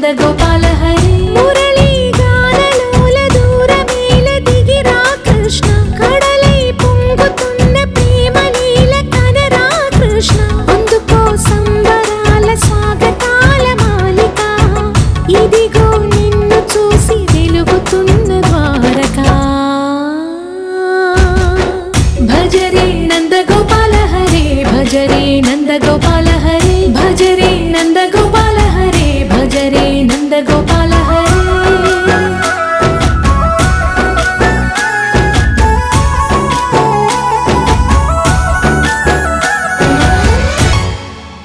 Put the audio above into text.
నంద గోపాల హరే మురళీ గానలోల దూరమేల దిగిరా కృష్ణ కడలై పొంగుతున్న ప్రేమ లీల కనరా కృష్ణ అందుకో సంబరాల స్వాగతాల మాలిక ఇదిగో నిన్ను చూసి వెలుగుతున్న ద్వారకా భజరే నంద గోపాల హరే భజరే నంద గోపాల హరే భజరే నంద